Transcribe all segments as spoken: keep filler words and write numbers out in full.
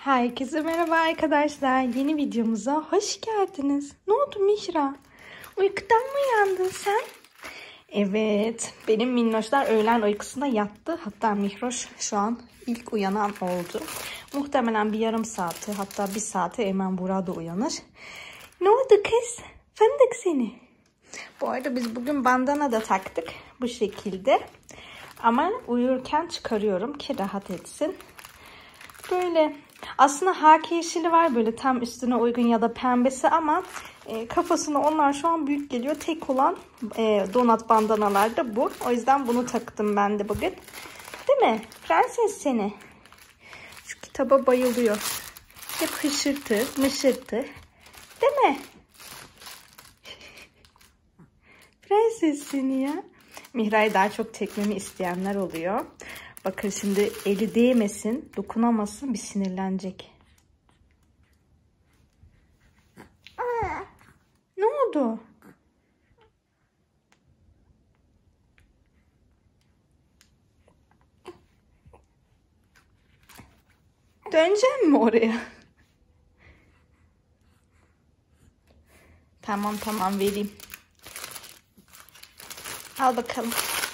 Herkese merhaba arkadaşlar. Yeni videomuza hoş geldiniz. Ne oldu Mihra? Uykudan mı uyandın sen? Evet, benim minnoşlar öğlen uykusuna yattı. Hatta Mihroş şu an ilk uyanan oldu. Muhtemelen bir yarım saati, hatta bir saate Eymen burada uyanır. Ne oldu kız? Fındık seni. Bu arada biz bugün bandana da taktık bu şekilde. Ama uyurken çıkarıyorum ki rahat etsin. Böyle aslında haki yeşili var böyle tam üstüne uygun ya da pembesi ama e, kafasına onlar şu an büyük geliyor. Tek olan e, donat bandanalar da bu. O yüzden bunu taktım ben de bugün. Değil mi? Prenses seni. Şu kitaba bayılıyor. Hep hışırtı, mışırtı. Değil mi? Prenses seni ya. Mihra'yı daha çok tekmemi isteyenler oluyor. Bakın şimdi eli değmesin, dokunamasın, bir sinirlenecek. Aa, ne oldu? Döneceğim mi oraya? Tamam tamam vereyim. Al bakalım.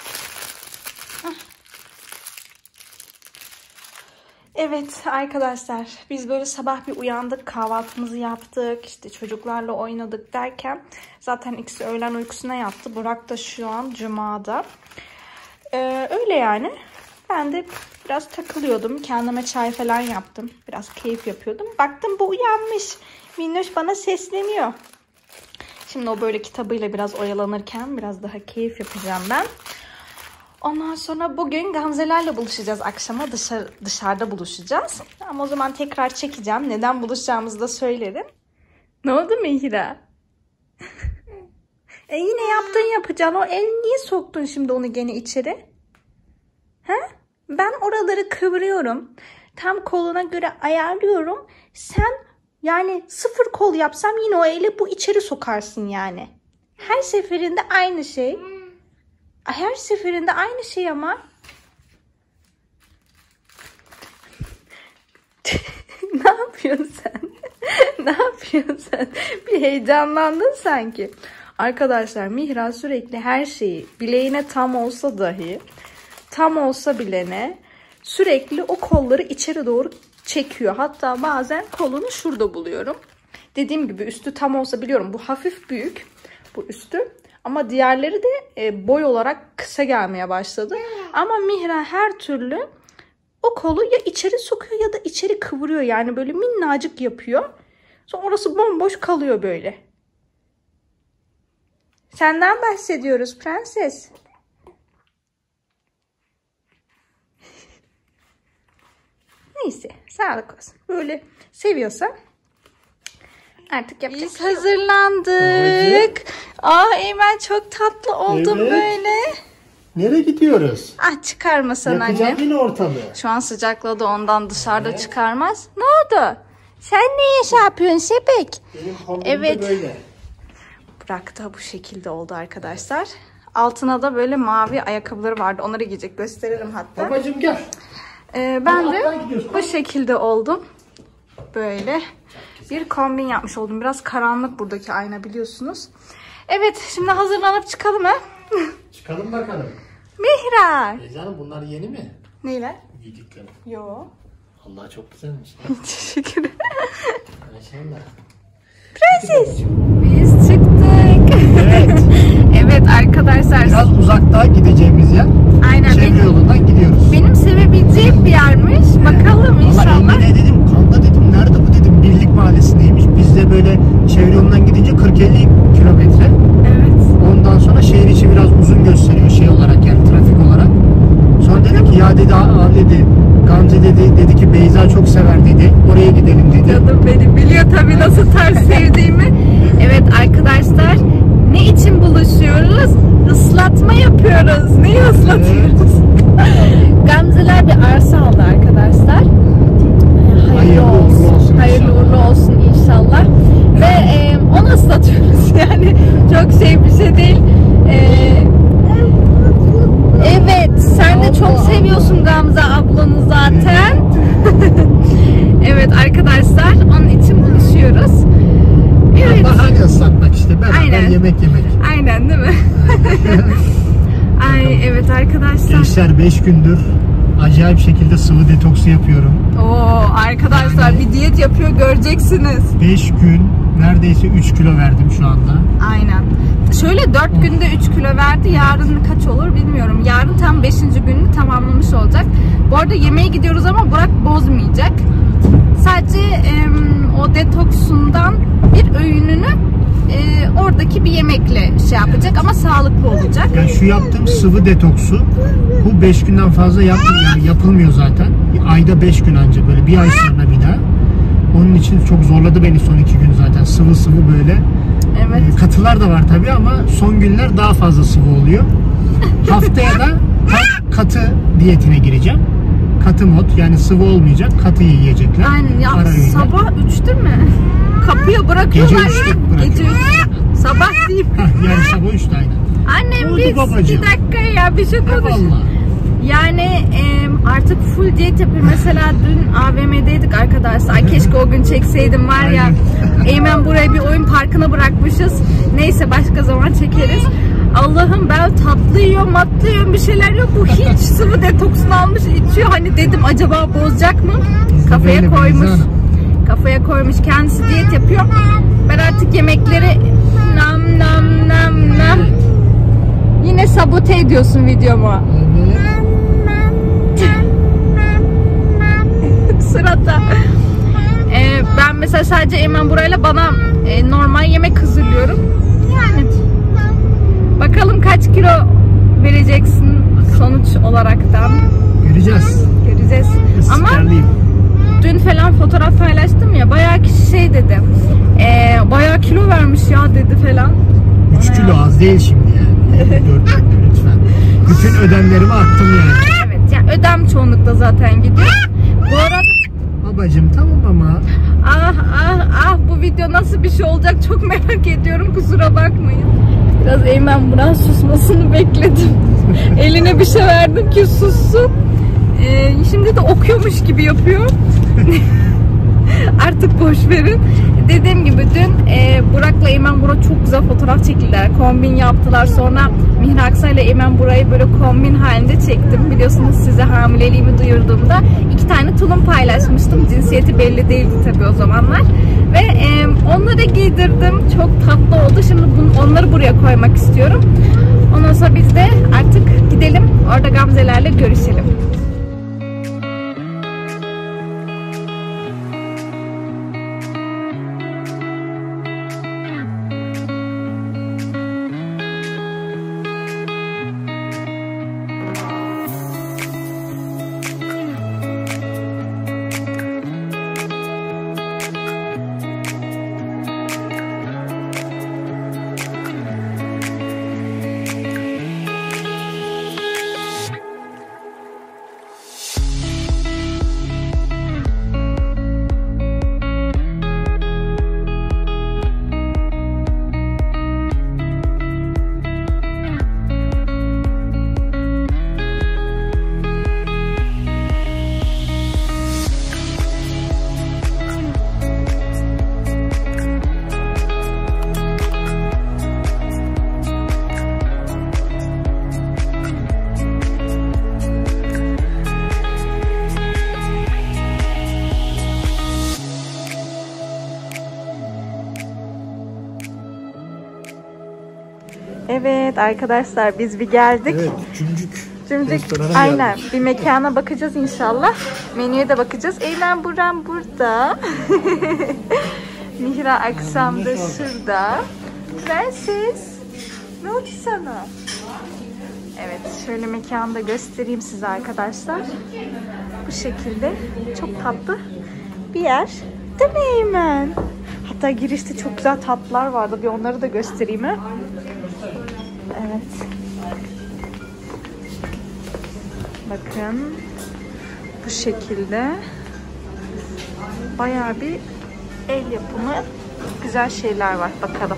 Evet arkadaşlar, biz böyle sabah bir uyandık, kahvaltımızı yaptık, işte çocuklarla oynadık derken zaten ikisi öğlen uykusuna yattı. Burak da şu an Cuma'da. Ee, öyle yani. Ben de biraz takılıyordum, kendime çay falan yaptım, biraz keyif yapıyordum. Baktım bu uyanmış, Minnoş bana sesleniyor. Şimdi o böyle kitabıyla biraz oyalanırken biraz daha keyif yapacağım ben. Ondan sonra bugün Gamzelerle buluşacağız akşama. Dışarı, dışarıda buluşacağız. Ama o zaman tekrar çekeceğim. Neden buluşacağımızı da söylerim. Ne oldu Mihra? e yine yaptın yapacaksın. O el niye soktun şimdi onu gene içeri? He? Ben oraları kıvırıyorum. Tam koluna göre ayarlıyorum. Sen yani sıfır kol yapsam yine o eli bu içeri sokarsın yani. Her seferinde aynı şey. Her seferinde aynı şey ama. Ne yapıyorsun sen? Ne yapıyorsun sen? Bir heyecanlandın sanki. Arkadaşlar Mihra sürekli her şeyi bileğine tam olsa dahi, tam olsa bilene sürekli o kolları içeri doğru çekiyor. Hatta bazen kolunu şurada buluyorum. Dediğim gibi üstü tam olsa biliyorum bu hafif büyük bu üstü. Ama diğerleri de e, boy olarak kısa gelmeye başladı. Ama Mihra her türlü o kolu ya içeri sokuyor ya da içeri kıvırıyor. Yani böyle minnacık yapıyor. Sonra orası bomboş kalıyor böyle. Senden bahsediyoruz prenses. Neyse sağlık olsun. Böyle seviyorsan. Artık yapacak. Biz hazırlandık. Aa Eymen çok tatlı oldum evet. Böyle. Nereye gidiyoruz? Ah çıkarmasan annem. Yakacağım yine ortalığı. Şu an sıcakladı ondan dışarıda evet. Çıkarmaz. Ne oldu? Sen ne iş yapıyorsun Sepek? Benim kombinim evet. de böyle. Burak da bu şekilde oldu arkadaşlar. Altına da böyle mavi ayakkabıları vardı. Onları giyecek gösteririm hatta. Babacığım gel. Ee, ben de bu şekilde oldum. Böyle bir kombin yapmış oldum. Biraz karanlık buradaki ayna biliyorsunuz. Evet şimdi hazırlanıp çıkalım ha. Çıkalım bakalım. Mihra. E canım bunlar yeni mi? Neyle? Giydiklerim. Yo. Allah çok güzelmiş. Teşekkür ederim. Maşallah. Prenses. Biz çıktık. Evet. Evet arkadaşlar. Biraz uzakta gideceğimiz yer. Aynen. Çevre benim, yolundan gidiyoruz. Benim sevebileceğim bir yermiş. Bakalım inşallah. Vallahi Emine dedim kanka dedim nerede bu dedim Birlik Mahallesi'ndeymiş. Biz de böyle çevre yolundan gidince kırk elli kilometre. Evet. Ondan sonra şehir içi biraz uzun gösteriyor şey olarak yani trafik olarak. Sonra dedi ki ya dedi abi dedi Gamze dedi dedi ki Beyza çok sever dedi. Oraya gidelim dedi. Canım benim biliyor tabii nasıl tarz sevdiğimi. Evet arkadaşlar ne için buluşuyoruz? Islatma yapıyoruz. Neyi ıslatıyoruz? Evet. Gamzeler bir arsa aldı arkadaşlar. Hayırlı, Hayırlı olsun. olsun Hayırlı uğurlu olsun inşallah. Ve e, onu ıslatıyoruz yani. Çok şey bir şey değil. E, evet sen de çok seviyorsun Gamze ablanı zaten. Evet arkadaşlar. Evet. Bahane ıslatmak işte. Beraber Aynen. yemek yemek. Aynen değil mi? Ay evet arkadaşlar. Gençler beş gündür acayip şekilde sıvı detoksu yapıyorum. Oo arkadaşlar Yani- bir diyet yapıyor göreceksiniz. beş gün neredeyse üç kilo verdim şu anda. Aynen. Şöyle dört günde üç kilo verdi. Yarın kaç olur bilmiyorum. Yarın tam beşinci gününü tamamlamış olacak. Bu arada yemeğe gidiyoruz ama Burak bozmayacak. Sadece e, o detoksundan bir öğününü e, oradaki bir yemekle şey yapacak ama sağlıklı olacak. Yani şu yaptığım sıvı detoksu bu beş günden fazla yapmıyor, yani yapılmıyor zaten. Ayda beş gün anca, böyle bir ay sonra bir daha. Onun için çok zorladı beni son iki gün zaten. Sıvı sıvı böyle. Evet. E, katılar da var tabii ama son günler daha fazla sıvı oluyor. Haftaya da tam katı diyetine gireceğim. Katı mod, yani sıvı olmayacak, katı yiyecekler. Aynen ya, Ara öğünler. sabah üçte mi? Kapıya bırakıyorlar. Gece üçte bırakıyorlar. Gece üç. Sabah değil. Heh, yani sabah üçte aynen. Annem Oldu bir, babacığım. bir dakika ya bir şey konuş. Vallahi. Yani e, artık full diyet yapıyor. Mesela dün A V M'deydik arkadaşlar. Ay, keşke o gün çekseydim var ya. Eymen buraya bir oyun parkına bırakmışız. Neyse başka zaman çekeriz. Allah'ım ben tatlı yiyorum, matlı yiyorum, bir şeyler yok. Bu hiç sıvı detoksunu almış içiyor. Hani dedim acaba bozacak mı? Biz de Kafaya böyle koymuş. Beyza Hanım. Kafaya koymuş. Kendisi diyet yapıyor. Ben artık yemekleri nam nam nam nam. Yine sabote ediyorsun videomu. Evet. Sırada. Ee, ben mesela sadece Eymen burayla bana e, normal yemek hazırlıyorum. Yani bakalım kaç kilo vereceksin sonuç olaraktan. Göreceğiz. Göreceğiz. Ama Israrlıyım. dün falan fotoğraf paylaştım ya, bayağı kişi şey dedi. E, bayağı kilo vermiş ya dedi falan. üç kilo az değil şimdi yani. dört kilo lütfen. Bütün ödemlerimi attım yani. Evet yani ödem çoğunlukla zaten gidiyor. Bu arada Babacım tamam ama. ah ah ah bu video nasıl bir şey olacak çok merak ediyorum, kusura bakmayın. Biraz Eymen Burak'ın susmasını bekledim. Eline bir şey verdim ki sussun. Ee, şimdi de okuyormuş gibi yapıyor. Artık boş verin. Dediğim gibi dün e, Burak'la Eymen Burak çok güzel fotoğraf çektiler. Kombin yaptılar. Sonra Mihra Aksay ile Eymen Burak'ı böyle kombin halinde çektim. Biliyorsunuz size hamileliğimi duyurduğumda iki tane tulum paylaşmıştım. Cinsiyeti belli değildi tabii o zamanlar. Ve e, onları giydirdim. Çok tatlı oldu. Şimdi bunu, onları buraya koymak istiyorum. Ondan sonra biz de artık gidelim. Orada Gamze'lerle görüşelim. Evet arkadaşlar biz bir geldik. Evet, cümcük. Cümcük Restorana aynen geldik. bir mekana bakacağız inşallah. Menüye de bakacağız. Eymen Buram burada. Mihra Aksam da şurada. Prenses. Ne oldu sana? Evet şöyle mekanı da göstereyim size arkadaşlar. Bu şekilde çok tatlı bir yer. Değil mi Eymen? Hatta girişte çok güzel tatlılar vardı. Bir onları da göstereyim ha. Evet. Bakın. Bu şekilde. Bayağı bir el yapımı güzel şeyler var. Bakalım.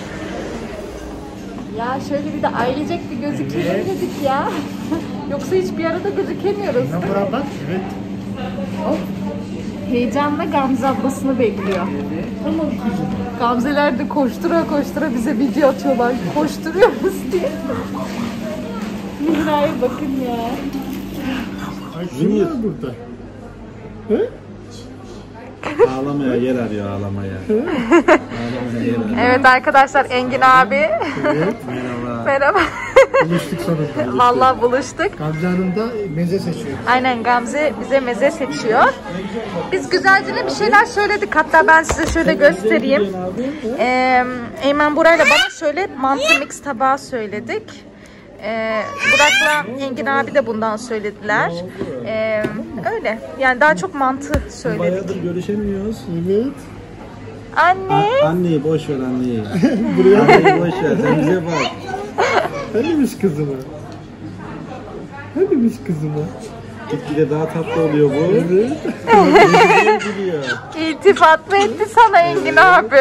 Ya şöyle bir de ailecek bir gözükelim dedik ya. Yoksa hiçbir arada gözükemiyoruz. Ben buna bak. Evet. Hop. heyecanla Gamze ablasını bekliyor. Gamzeler de koştura koştura bize video atıyorlar. Koşturuyoruz diye. Mihra'ya bakın ya. Kim var burada? Hı? Ağlamaya yer arıyor ağlamaya. Ağlamaya yer arıyor. Evet arkadaşlar, Engin abi. Evet. Merhaba. Merhaba. Buluştuk sonunda. Vallahi buluştuk. Gamze Hanım da meze seçiyor. Aynen, Gamze bize meze seçiyor. Biz güzelce bir şeyler söyledik. Hatta ben size şöyle göstereyim. Ee, Eymen Buray'la bana şöyle mantı mix tabağı söyledik. Ee, Burak'la Engin abi de bundan söylediler. Ee, öyle. Yani daha çok mantı söyledik. Bayağıdır görüşemiyoruz. Evet. Anne. A anneyi boş ver anneyi. Buraya anneyi boş ver. Sen bize bak. Hanimiş kızıma? Hanimiş kızıma? Gitgide daha tatlı oluyor bu. Evet. Gidiyor. İltifat mı etti sana Engin abi?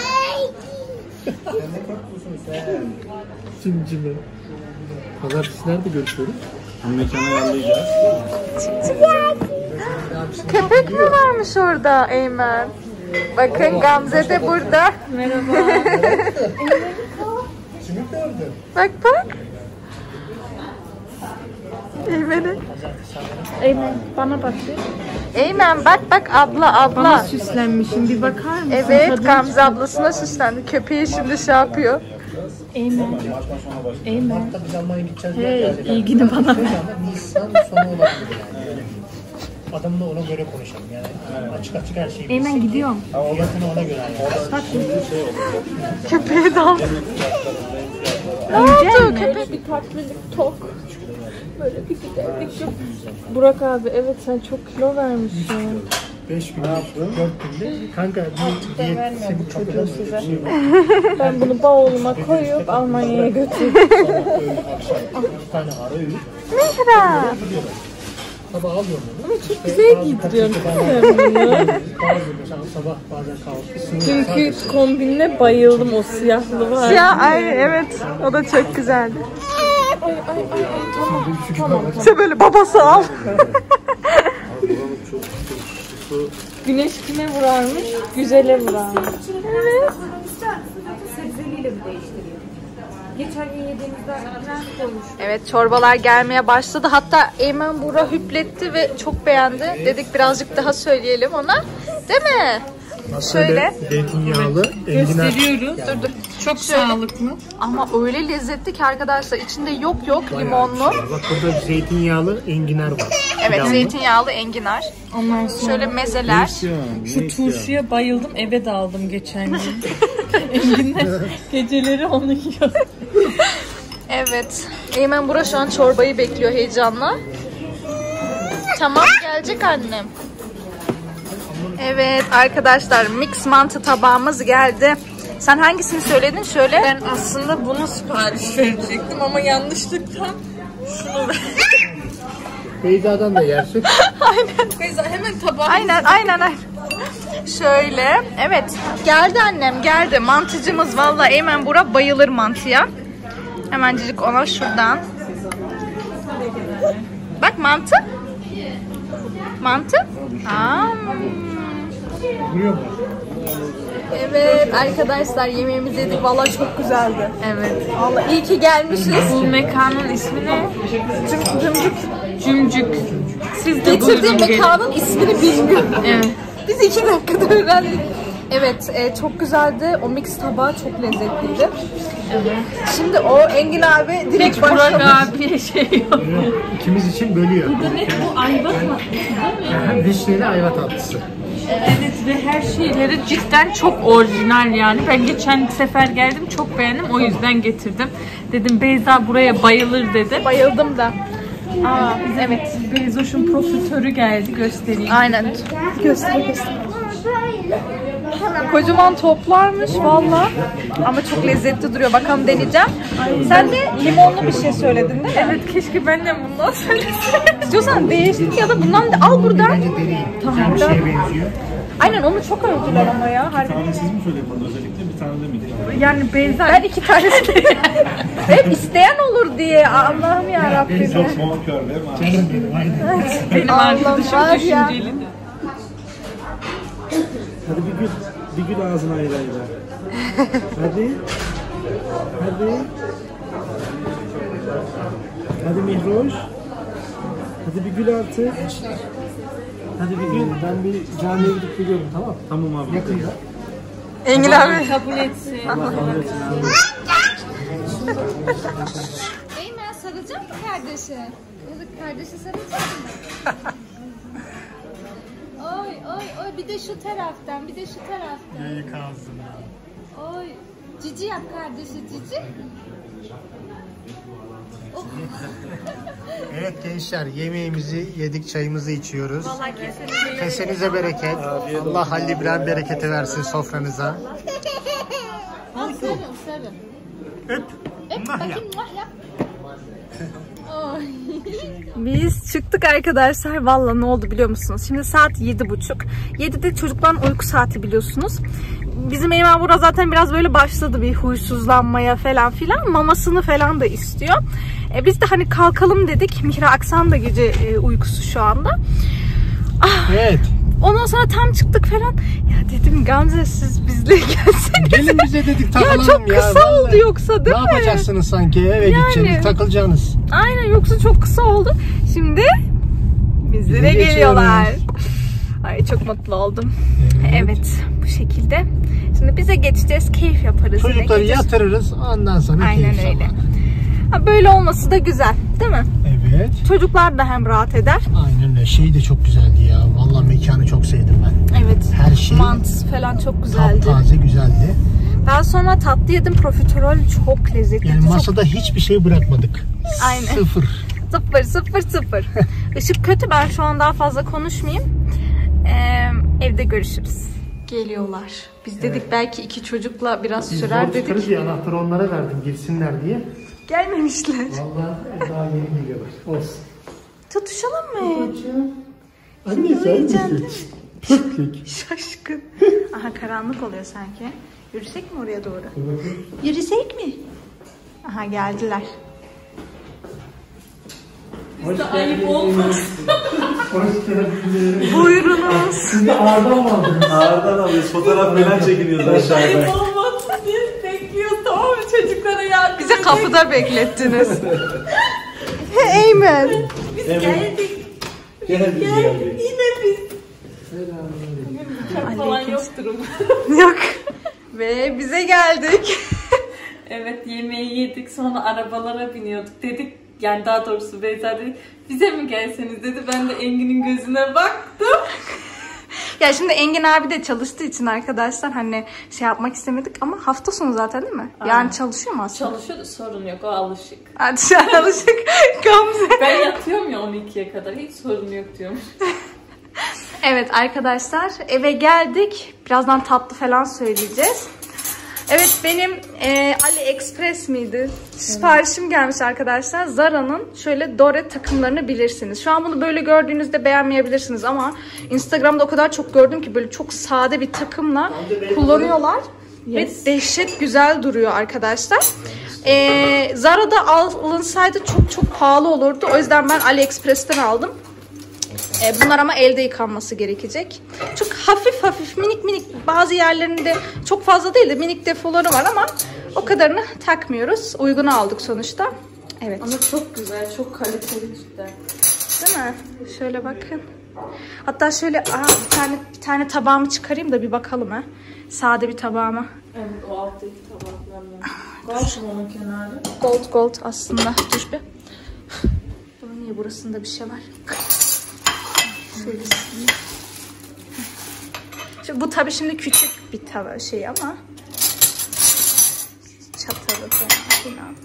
Cimcime. Pazartesi nerede görüşüyoruz? Mekana ayarlayacağız. Köpek mi varmış orada Eymen? Bakın Gamze de burada. Merhaba. Bak bak. Eymen'e. Eymen bana bak. Eymen bak bak abla abla. Bana süslenmişim, bir bakar mısın? Evet, Kadın- Gamze ablasına süslendi. Köpeği şimdi şey yapıyor. Eymen. Eymen. Biz Almanya'ya gideceğiz. Hey, ilgini bana ver. Ama Nisan sonu olabilir yani. Adamla ona göre konuşalım yani. Açık açık her şeyi. Eymen gidiyorum. Fiyatını ona göre yani. Köpeğe dal. Ne oldu köpek? Bir tatlılık tok. Böyle bir giderlik yok. Burak abi, evet sen çok kilo vermişsin. beş gün, dört günde. Kanka bir diyet seni kapıdan size. Ben bunu bavuluma koyup Almanya'ya götürürüm. Bir tane ara öğün. Mihra. Sabah alıyorum onu. Ama çok güzel giydiriyorsun sen bunu. Bazen mesela sabah bazen kahvaltı. Çünkü kombinle bayıldım, o siyahlı var. Ya ay evet, o da çok güzeldi. Ay ay ay ay tamam tamam. İşte böyle babası al. Güneş kime vurarmış? Güzele vurarmış. Sebzeliyle mi değiştiriyor? Geçen gün yediğimizde prens koymuş. Evet, çorbalar gelmeye başladı. Hatta Eymen Buğra hüpletti ve çok beğendi. Dedik birazcık daha söyleyelim ona. Değil mi? Şöyle. Zeytinyağlı enginar. Gösteriyoruz. Dur dur. Çok sağlıklı. Ama öyle lezzetli ki arkadaşlar. İçinde yok yok limonlu. Bak burada zeytinyağlı enginar var. Evet, Pilavlı. zeytinyağlı enginar. Ondan sonra Şöyle mezeler. şu turşuya bayıldım, eve de aldım geçen gün. Enginler geceleri onu yiyor. Evet. Eymen Buğra şu an çorbayı bekliyor heyecanla. Tamam, gelecek annem. Evet arkadaşlar, mix mantı tabağımız geldi. Sen hangisini söyledin? Şöyle. Ben aslında bunu sipariş verecektim ama yanlışlıkla şunu ver. Beyza'dan da yersin. Beyza hemen tabağı. Aynen aynen aynen. Şöyle. Evet. Geldi annem, geldi. Mantıcımız, vallahi Eymen Buğra bayılır mantıya. Hemencik ona şuradan. Bak mantı. Mantı. Aa. Vuruyor mu? Evet arkadaşlar, yemeğimizi yedik. Vallahi çok güzeldi. Evet. Vallahi iyi ki gelmişiz. Bu mekanın ismi ne? Cüm, cümcük. Cümcük. Siz de Getirdiğim buyurun gelin. mekanın ismini bilmiyorum. Evet. Biz iki dakikada öğrendik. Evet, e, çok güzeldi. O mix tabağı çok lezzetliydi. Evet. Şimdi o Engin abi direkt Burak başlamış. abiye şey yok. İkimiz için bölüyor. Ne bu ayva tatlısı değil mi? Vişneli ayva tatlısı. Evet ve her şeyleri cidden çok orijinal yani. Ben geçen sefer geldim, çok beğendim, o yüzden getirdim. Dedim Beyza buraya bayılır dedi. Bayıldım da. Aa, evet. Beyzoş'un profitörü geldi, göstereyim. Aynen. Göster göster. Kocaman toplarmış valla. Ama çok lezzetli duruyor. Bakalım, deneyeceğim. Sen de limonlu bir şey söyledin değil mi? Evet, keşke ben de bundan söyleseydim. İstiyorsan değiştir ya da bundan da al buradan. Bence deneyim. Tamam. Bir şeye benziyor. Aynen, onu çok övdüler ama ya. Harbi. Siz mi söylediniz özellikle? Bir tane de miydi? Yani Beyza Ben iki tanesini hep isteyen olur diye. Allah'ım ya Rabbim. Çok bonkör değil mi? Canım benim aynen. benim Allah'ım arkadaşım var ya. düşünceli. Hadi bir gül. Bir gül ağzına ayır ayır. Hadi. Hadi. Hadi Mihroş. Hadi bir gül artık. Hadi bir gül. Ben bir camiye gidip geliyorum, tamam. Tamam abi. Yakında. Engin abi. Kabul etsin. Eymen sarılacak mı kardeşi? Ya da kardeşi sarılacak mı? Oy oy oy bir de şu taraftan bir de şu taraftan. Yayık ağzına. Oy cici yap kardeşi cici. Oh. Evet gençler, yemeğimizi yedik, çayımızı içiyoruz. Vallahi kesene Kesenize bereket. Allah Halil İbrahim bereketi versin sofranıza. Al sarıl sarıl. Öp. Öp bakayım muah yap. Oy. Biz çıktık arkadaşlar. Vallahi ne oldu biliyor musunuz? Şimdi saat yedi buçuk. yedide çocukların uyku saati biliyorsunuz. Bizim Eymen burada zaten biraz böyle başladı bir huysuzlanmaya falan filan. Mamasını falan da istiyor. E, biz de hani kalkalım dedik. Mihra Aksan da gece e, uykusu şu anda. Ah, Evet. ondan sonra tam çıktık falan. Ya dedim Gamze siz bizle gelseniz. Gelin bize dedik, takılalım Ya ya. çok kısa vallahi. oldu yoksa değil ne mi? Ne yapacaksınız sanki, eve Yani. gideceksiniz, takılacaksınız. Aynen, yoksa çok kısa oldu. Şimdi bizlere Bize geliyorlar. geçiyoruz. Ay çok mutlu oldum. Evet. evet bu şekilde. Şimdi bize geçeceğiz, keyif yaparız. Çocukları yine. yatırırız, ondan sonra Aynen keyif öyle. zamanı. Ha, böyle olması da güzel değil mi? Evet. Çocuklar da hem rahat eder. Aynen öyle. Şey de çok güzeldi ya. Vallahi mekanı çok sevdim ben. Evet. Her şey mantısı falan çok güzeldi. taptaze güzeldi. Ben sonra tatlı yedim, profiterol çok lezzetli. Yani çok... masada hiçbir şey bırakmadık. Aynen. Sıfır. Sıfır sıfır sıfır. Işık kötü, ben şu an daha fazla konuşmayayım. Ee, evde görüşürüz. Geliyorlar. Biz dedik evet. belki iki çocukla biraz Biz sürer zor dedik. çıkarız ya, anahtarı onlara verdim girsinler diye. Gelmemişler. Vallahi daha yeni geliyorlar. Olsun. Tutuşalım mı? Anne sen misin? Şaşkın. Aha karanlık oluyor sanki. Yürüsek mi oraya doğru? Yürüsek mi? Aha geldiler. Bizde ayıp olmaz. Hoş geldiniz. Buyurunuz. Siz de ağırdan mı aldınız? Ağırdan alıyoruz. Fotoğraf falan çekiniyoruz aşağıda. Ayıp olmaz diye bekliyoruz, tamam mı çocuklara yardım Bize kapıda beklettiniz. He Eymen. Biz Evet. geldik. Gel biz geldik. Yine biz. Bıçak falan yoktur umarım. Yok. Ve bize geldik. Evet, yemeği yedik, sonra arabalara biniyorduk dedik. Yani daha doğrusu Beyza dedi, bize mi gelseniz dedi. Ben de Engin'in gözüne baktım. Ya şimdi Engin abi de çalıştığı için arkadaşlar hani şey yapmak istemedik ama hafta sonu zaten değil mi? Aynen. Yani çalışıyor mu aslında? Çalışıyordu, sorun yok, o alışık. Hadi sen alışık Gamze. Ben yatıyorum ya on ikiye kadar, hiç sorun yok diyormuş. Evet arkadaşlar, eve geldik. Birazdan tatlı falan söyleyeceğiz. Evet, benim e, AliExpress miydi? Siparişim gelmiş arkadaşlar. Zara'nın şöyle Dore takımlarını bilirsiniz. Şu an bunu böyle gördüğünüzde beğenmeyebilirsiniz ama Instagram'da o kadar çok gördüm ki böyle çok sade bir takımla kullanıyorlar. Yes. Ve dehşet güzel duruyor arkadaşlar. E, Zara'da alınsaydı çok çok pahalı olurdu. O yüzden ben AliExpress'ten aldım. Bunlar ama elde yıkanması gerekecek. Çok hafif hafif minik minik, bazı yerlerinde çok fazla değil de minik defoları var ama o kadarını takmıyoruz. Uygunu aldık sonuçta. Evet. Ama çok güzel, çok kaliteli cidden. Değil mi? Şöyle bakın. Hatta şöyle aa, bir tane bir tane tabağımı çıkarayım da bir bakalım ha. Sade bir tabağıma. Evet, o alttaki tabaklarla. Gold onun kenarı. Gold gold aslında. Dur be. Bunun niye burasında bir şey var? Şöyle sileyim. Şimdi bu tabii şimdi küçük bir tava şey ama çatalı falan.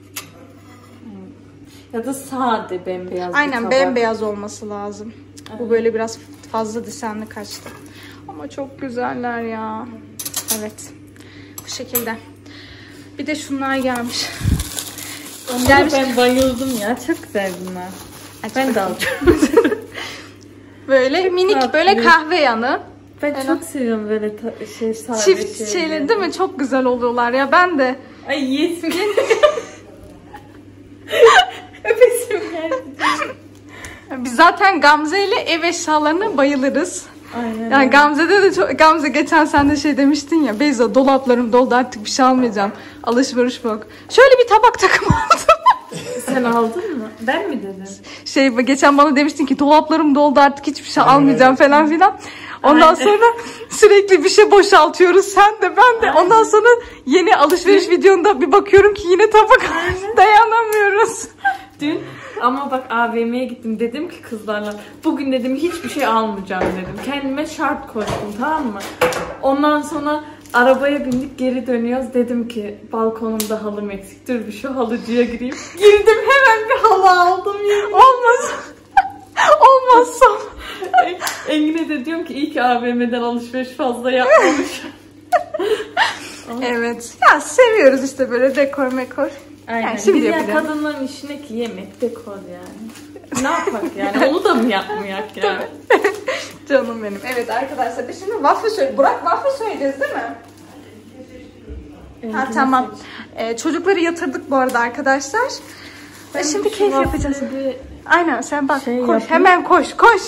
Ya da sade bembeyaz. Aynen bembeyaz olması lazım. Evet. Bu böyle biraz fazla desenli kaçtı. Ama çok güzeller ya. Evet. Bu şekilde. Bir de şunlar gelmiş. Onlar ben bayıldım ya. Çok güzel bunlar. Aç ben bakayım. de aldım. Böyle minik tatlı. Böyle kahve yanı. Ben Öyle. çok seviyorum böyle şey sade Çift şeyleri. şeyleri değil mi? Çok güzel oluyorlar ya, ben de. Ay yesim geldi. Öpesim geldi. Biz zaten Gamze ile ev eşyalarına bayılırız. Aynen. Yani Gamze'de de çok, Gamze geçen sen de şey demiştin ya, Beyza dolaplarım doldu artık bir şey almayacağım. Alışveriş bak. Şöyle bir tabak takımı aldım. Sen aldın mı? Ben mi dedim? Şey geçen bana demiştin ki dolaplarım doldu artık hiçbir şey almayacağım falan filan. Ondan Aynen. sonra sürekli bir şey boşaltıyoruz sen de ben de. Ondan sonra yeni alışveriş videonda bir bakıyorum ki yine tabak dayanamıyoruz. Dün ama bak A V M'ye gittim, dedim ki kızlarla bugün dedim hiçbir şey almayacağım dedim. Kendime şart koydum, tamam mı? Ondan sonra arabaya bindik, geri dönüyoruz, dedim ki balkonumda halım eksik, dur bir şu halıcıya gireyim. Girdim hemen bir halı aldım. Olmaz. Olmazsa. Engin'e de diyorum ki iyi ki A V M'den alışveriş fazla yapmamış. Evet. Ya seviyoruz işte böyle dekor mekor. Aynen. Yani şimdi Biz ya yapacağım. kadınların işine ki yemek, dekor yani. Ne yapak yani? Onu da mı yapmayak yani? Canım benim. Evet arkadaşlar biz şimdi waffle söyle. Burak waffle söyleyeceğiz değil mi? Ha tamam. Ee, çocukları yatırdık bu arada arkadaşlar. Ve şimdi keyif yapacağız. Bir... Aynen sen bak Şey koş yapayım. hemen koş koş.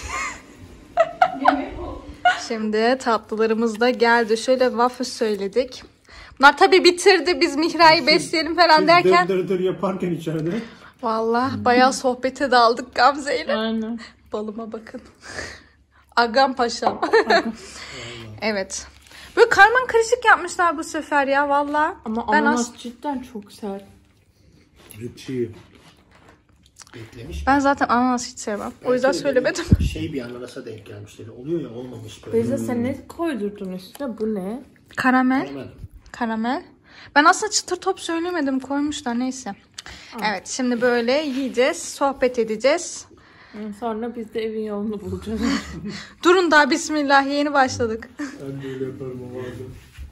Şimdi tatlılarımız da geldi. Şöyle waffle söyledik. Bunlar tabii bitirdi. Biz Mihra'yı besleyelim falan derken. Dır dır dır yaparken içeride. Vallahi bayağı sohbete daldık Gamze'yle. Aynen. Balıma bakın. Agam paşam. Evet. Böyle karman karışık yapmışlar bu sefer ya vallahi. Ama ben ananas as- cidden çok sert. Çiğ. Beklemiş. Ben zaten ananas hiç sevmem. O yüzden söylemedim. Şey bir ananasa denk gelmişleri. Oluyor ya olmamış böyle. Beyza sen ne koydurdun üstüne? Bu ne? Karamel. Hemen. Karamel. Ben aslında çıtır top söylemedim. Koymuşlar neyse. Evet şimdi böyle yiyeceğiz. Sohbet edeceğiz. Sonra biz de evin yolunu bulacağız. Durun daha bismillah yeni başladık. Ben de öyle yaparım o vardı.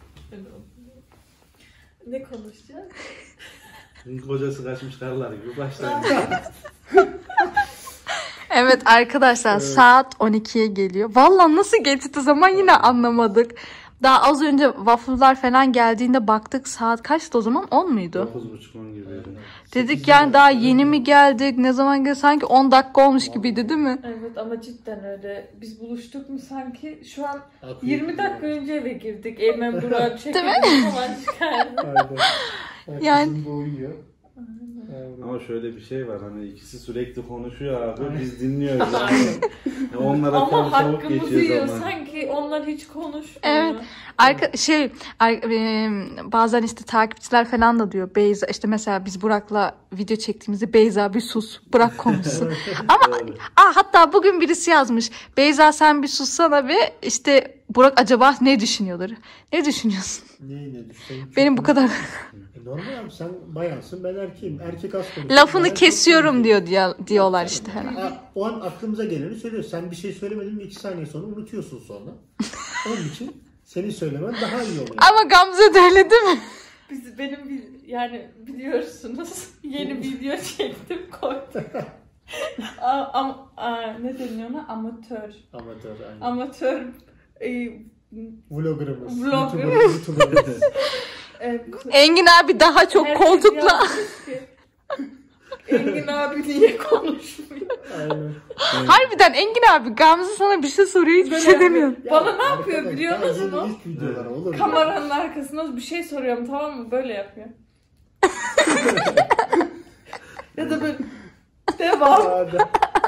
Ne konuşacağız? Kocası kaçmış karılar gibi başlar. Evet arkadaşlar saat on ikiye geliyor. Vallahi nasıl geçti zaman yine anlamadık. Daha az önce waffle'lar falan geldiğinde baktık saat kaçtı o zaman? on muydu? dokuz buçuk on gibi. Dedik yani daha yeni mi geldik? Ne zaman geldik? Sanki on dakika olmuş gibiydi değil mi? Evet ama cidden öyle. Biz buluştuk mu sanki şu an Akıyor. yirmi dakika önce eve girdik. Eymen Burak'ı çekelim falan çıkardı. Aynen. Yani- Kızım bu uyuyor. Ama şöyle bir şey var, hani ikisi sürekli konuşuyor abi, biz dinliyoruz yani. Yani onlara Ama tam çabuk hakkımızı geçiyor yiyor. zaman. Sanki onlar hiç konuşmuyor. Evet. Arka, şey ar- e, bazen işte takipçiler falan da diyor Beyza işte mesela biz Burak'la video çektiğimizde Beyza bir sus Burak konuşsun. Ama aa, hatta bugün birisi yazmış Beyza sen bir sussana bir işte Burak acaba ne düşünüyordur? Ne düşünüyorsun? Ne ne düşün. Benim bu kadar E, normal abi sen bayansın ben erkeğim. Erkek az konuşuyor. lafını Bayan çok kesiyorum konuşuyor. diyor, diyor diyorlar işte herhalde. Ha, o an aklımıza geleni söylüyoruz. Sen bir şey söylemedin mi iki saniye sonra unutuyorsun sonra. Onun için senin söylemen daha iyi oluyor. Ama Gamze de öyle değil mi? Biz benim bir, yani biliyorsunuz yeni video çektim koydum. a, am, a, ne deniyor ona? Amatör. Amatör aynen. Amatör e, Vloggerımız. Vlogger. YouTuber, YouTuber'ımız. e, Engin abi daha çok herkes koltukla. yazmış ki, Engin abi niye konuşmuyor? Aynen. Harbiden Engin abi Gamze sana bir şey soruyor hiçbir şey demiyor. Bana ne yapıyor arkadaş, biliyor daha musun yeni o? ilk videolar olur mu? Kameranın arkasında bir şey soruyorum, tamam mı? Böyle yapıyor. Ya da böyle devam. Hadi.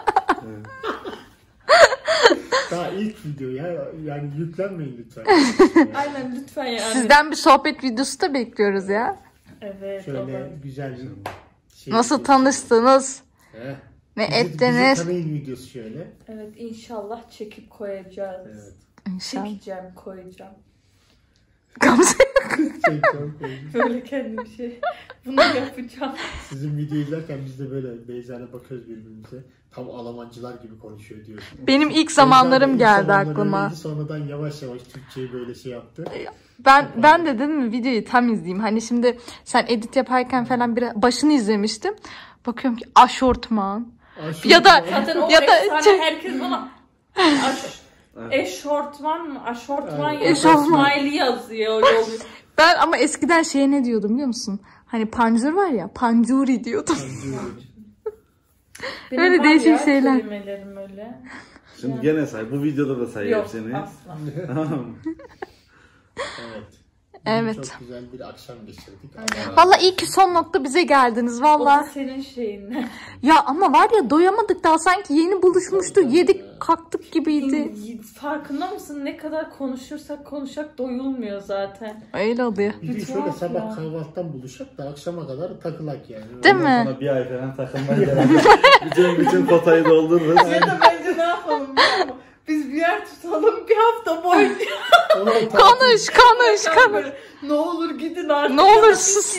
Daha ilk video ya. Yani yüklenmeyin lütfen. Aynen lütfen yani. Sizden bir sohbet videosu da bekliyoruz ya. Evet. Şöyle olur. güzel bir şey. Nasıl tanıştınız? Heh. Ne Bizi- ettiniz? Bizi tanıyın videosu şöyle. Evet inşallah çekip koyacağız. Evet. İnşallah. Çekeceğim, koyacağım. Gamze. Şey, çok koyayım. Böyle kendim şey. Bunu yapacağım. Sizin video izlerken biz de böyle Beyza'yla bakıyoruz birbirimize. Tam Almancılar gibi konuşuyor diyorsun. Benim ilk zamanlarım Beyza da ilk geldi zamanlar aklıma. öyleydi, sonradan yavaş yavaş Türkçeyi böyle şey yaptı. Ben ben de dedim mi videoyu tam izleyeyim. Hani şimdi sen edit yaparken falan bir başını izlemiştim. Bakıyorum ki aşortman. Aa, şu- Ya da Zaten o ya da efsane şey- herkes bana aş, eşortman mı? Aşortman Aynen. yazıyor. Eşofman. Smiley yazıyor. Öyle oluyor. ben ama eskiden şeye ne diyordum biliyor musun? Hani pancur var ya pancuri diyordum. Benim Öyle var değişik ya, şeyler. kelimelerim öyle. Şimdi Ya. gene say. Bu videoda da say Yok hepsini. asla. Tamam. Evet. Evet. Çok güzel bir akşam geçirdik. Valla iyi ki son nokta bize geldiniz O valla. da senin şeyin. Ya ama var ya doyamadık daha sanki yeni buluşmuştuk. Yedik kalktık gibiydi. Farkında mısın? Ne kadar konuşursak konuşak doyulmuyor zaten. Öyle oluyor. Bir de Bir şöyle tuhaf sabah ya. kahvaltıdan buluşup da akşama kadar takılak yani. Değil Ondan mi? sonra bir ay falan takılmaya gerek. bütün bütün kotayı doldururuz. Ya da bence ne yapalım biliyor musun? Biz bir yer tutalım bir hafta boyunca. Konuş konuş konuş. Böyle, ne olur gidin artık. Ne olur sus.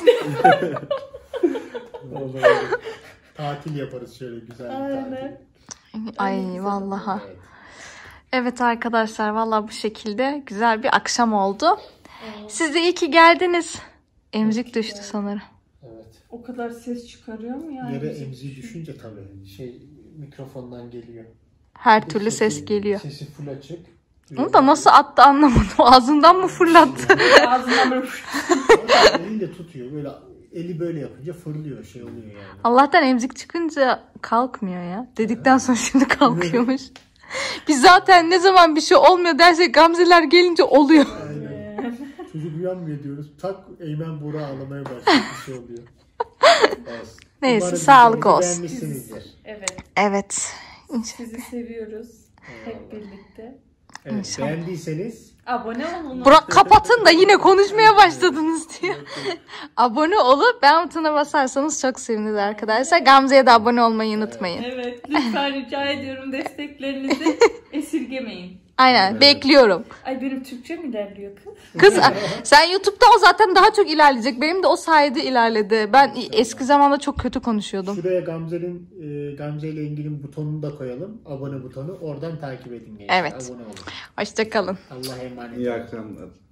Tatil yaparız şöyle güzel bir Aynen. tatil. Ay vallahi. Evet. Evet arkadaşlar vallahi bu şekilde güzel bir akşam oldu. Siz de iyi ki geldiniz. Emzik düştü sanırım. Evet. O kadar ses çıkarıyor mu yani? Yere Bizim emziği şu- düşünce tabii şey mikrofondan geliyor. Her türlü Sesi- ses geliyor. Sesi full açık. Onu da nasıl attı anlamadım. Ağzından mı fırlattı? Ağzından böyle Eliyle tutuyor böyle eli böyle yapınca fırlıyor şey oluyor yani. Allah'tan emzik çıkınca kalkmıyor ya. Dedikten sonra şimdi kalkıyormuş. Biz zaten ne zaman bir şey olmuyor dersek Gamzeler gelince oluyor. Aynen. Çocuk uyanmıyor diyoruz. Tak Eymen Buğra ağlamaya başlıyor. Bir şey oluyor. Olsun. Neyse, Umarım sağlık videomuzu olsun. beğenmişsinizdir. Evet. Evet. Sizi seviyoruz. Hep birlikte. Evet, beğendiyseniz Abone olun. Burak kapatın da yine konuşmaya başladınız diyor. Abone olup beğen butonuna basarsanız çok seviniriz arkadaşlar. Gamze'ye de abone olmayı unutmayın. Evet. Lütfen rica ediyorum desteklerinizi esirgemeyin. Aynen bekliyorum. Ay benim Türkçem ilerliyor kız. Kız sen YouTube'da o zaten daha çok ilerleyecek. Benim de o sayede ilerledi. Ben eski zamanda çok kötü konuşuyordum. şuraya Gamze'nin e, Gamze ile ilgili butonunu da koyalım. Abone butonu. Oradan takip edin gençler. Evet. Abone olun. Hoşçakalın. Allah'a emanet olun. İyi akşamlar.